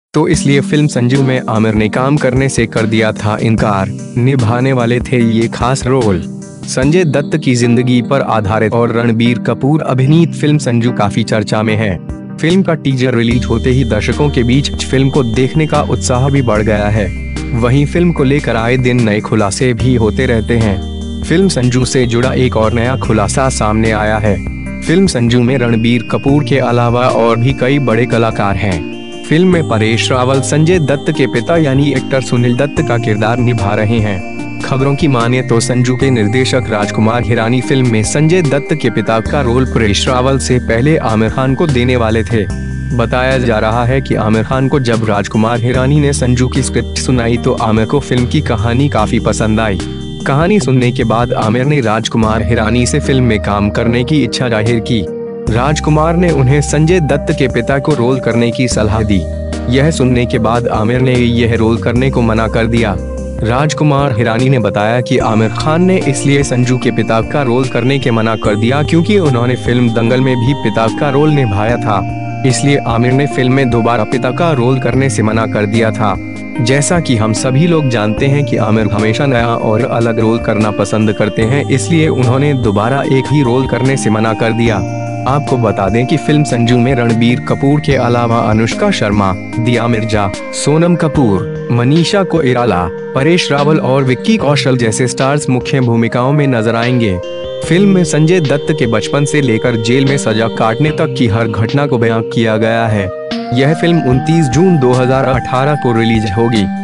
तो इसलिए फिल्म संजू में आमिर ने काम करने से कर दिया था इनकार। निभाने वाले थे ये खास रोल संजय दत्त की जिंदगी पर आधारित और रणबीर कपूर अभिनीत फिल्म संजू काफी चर्चा में है। फिल्म का टीजर रिलीज होते ही दर्शकों के बीच फिल्म को देखने का उत्साह भी बढ़ गया है। वहीं फिल्म को लेकर आए दिन नए खुलासे भी होते रहते हैं। फिल्म संजू से जुड़ा एक और नया खुलासा सामने आया है। फिल्म संजू में रणबीर कपूर के अलावा और भी कई बड़े कलाकार हैं। फिल्म में परेश रावल संजय दत्त के पिता यानी एक्टर सुनील दत्त का किरदार निभा रहे हैं। खबरों की माने तो संजू के निर्देशक राजकुमार हिरानी फिल्म में संजय दत्त के पिता का रोल परेश रावल से पहले आमिर खान को देने वाले थे। बताया जा रहा है कि आमिर खान को जब राजकुमार हिरानी ने संजू की स्क्रिप्ट सुनाई तो आमिर को फिल्म की कहानी काफी पसंद आई। कहानी सुनने के बाद आमिर ने राजकुमार हिरानी से फिल्म में काम करने की इच्छा जाहिर की। राजकुमार ने उन्हें संजय दत्त के पिता को रोल करने की सलाह दी। यह सुनने के बाद आमिर ने यह रोल करने को मना कर दिया। राजकुमार हिरानी ने बताया कि आमिर खान ने इसलिए संजू के पिता का रोल करने के मना कर दिया क्योंकि उन्होंने फिल्म दंगल में भी पिता का रोल निभाया था। इसलिए आमिर ने फिल्म में दोबारा पिता का रोल करने से मना कर दिया था। जैसा कि हम सभी लोग जानते हैं कि आमिर हमेशा नया और अलग रोल करना पसंद करते हैं, इसलिए उन्होंने दोबारा एक ही रोल करने से मना कर दिया। आपको बता दें कि फिल्म संजू में रणबीर कपूर के अलावा अनुष्का शर्मा, दिया मिर्जा, सोनम कपूर, मनीषा कोइराला, परेश रावल और विक्की कौशल जैसे स्टार्स मुख्य भूमिकाओं में नजर आएंगे। फिल्म में संजय दत्त के बचपन से लेकर जेल में सजा काटने तक की हर घटना को बयां किया गया है। यह फिल्म 29 जून 2018 को रिलीज होगी।